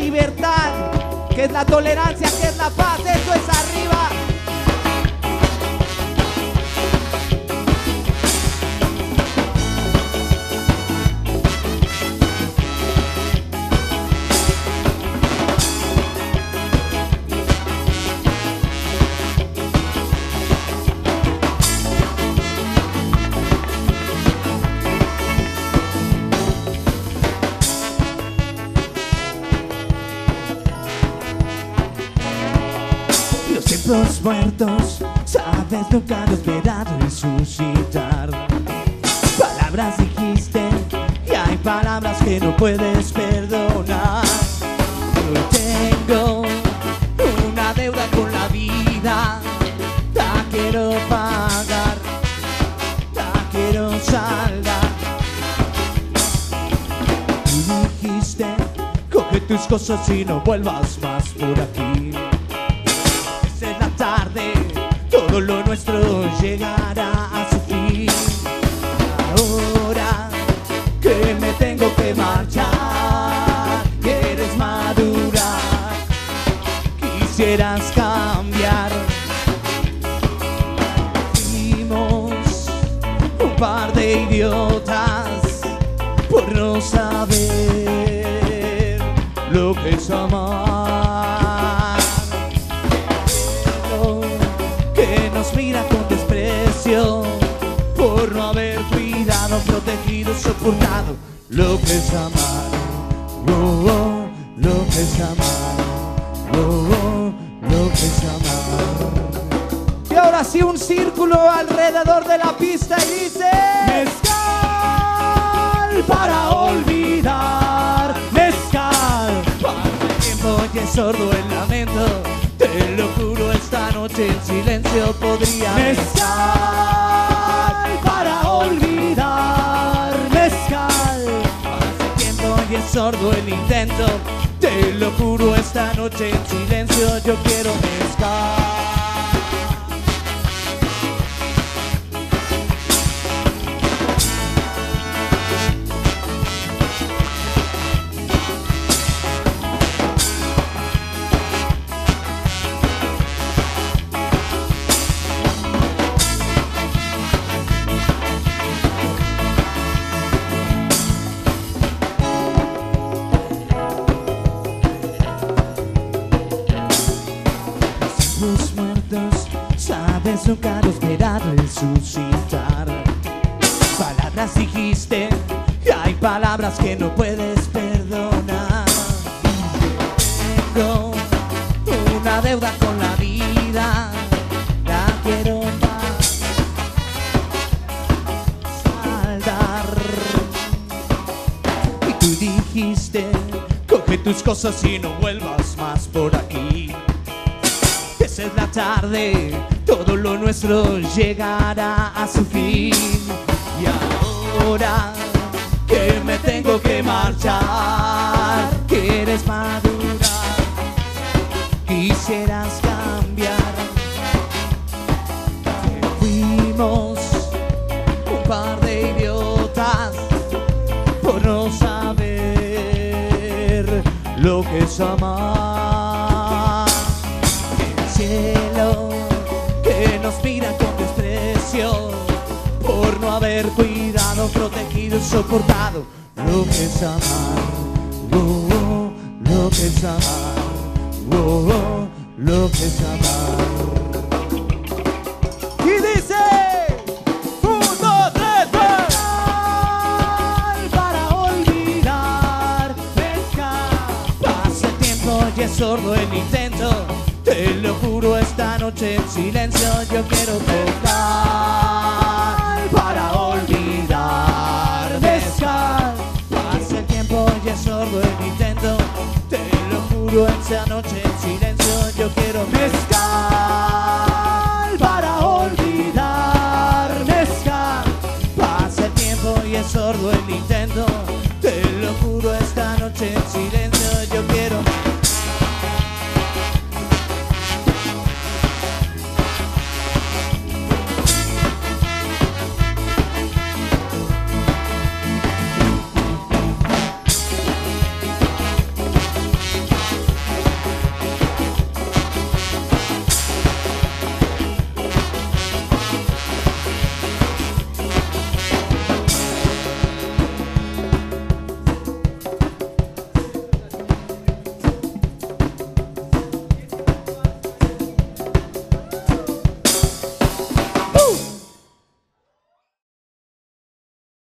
libertad, que es la tolerancia, que es la paz. Eso es arriba. Los muertos, sabes, nunca los verás resucitar. Palabras dijiste y hay palabras que no puedes perdonar. Hoy tengo una deuda con la vida, la quiero pagar, la quiero saldar. Tú dijiste, coge tus cosas y no vuelvas más por aquí. Tarde, todo lo nuestro llegará a su fin. Ahora que me tengo que marchar, quieres madurar, quisieras cambiar. Fuimos un par de idiotas por no saber lo que es amar. Nos mira con desprecio por no haber cuidado, protegido, soportado lo que es amar. Oh, oh, lo que es amar. Oh, oh, lo que es amar. Y ahora sí un círculo alrededor de la pista y dice: mezcal para olvidar, mezcal para el tiempo y es sordo el lamento. Te lo juro, esta noche en silencio podría mezcal para olvidar, mezcal. Hace tiempo y es sordo el intento. Te lo juro, esta noche en silencio yo quiero mezcal. Los muertos, sabes, nunca los verás resucitar. Palabras dijiste y hay palabras que no puedes perdonar. Tengo una deuda con la vida, la quiero saldar. Y tú dijiste, coge tus cosas y no vuelvas más por aquí. Esa es la tarde, todo lo nuestro llegará a su fin. Y ahora que me tengo que marchar, quieres madurar, quisieras cambiar. Fuimos un par de idiotas por no saber lo que es amar. Cielo que nos mira con desprecio por no haber cuidado, protegido, soportado lo que es amar. Oh, oh, lo que es amar. Oh, oh, lo que es amar. y dice: 1, 2, 3, Para olvidar, mezcal. Pasa el tiempo y es sordo el intento. Te lo juro, esta noche en silencio yo quiero tocar para olvidar, mezcal. Pasa el tiempo y es sordo el intento. Te lo juro, esta noche